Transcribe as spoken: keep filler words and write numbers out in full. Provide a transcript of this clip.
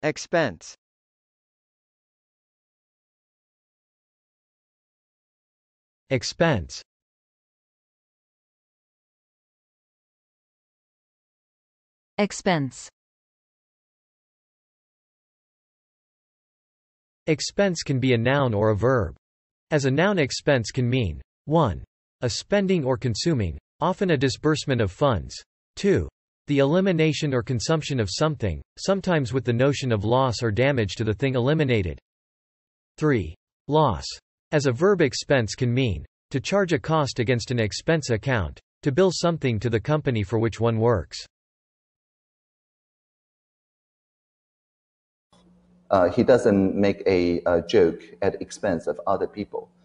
Expense. Expense. Expense. Expense can be a noun or a verb. As a noun, expense can mean one. A spending or consuming, often a disbursement of funds. two. The elimination or consumption of something, sometimes with the notion of loss or damage to the thing eliminated. three. Loss. As a verb, expense can mean to charge a cost against an expense account, to bill something to the company for which one works. Uh, he doesn't make a, a joke at the expense of other people.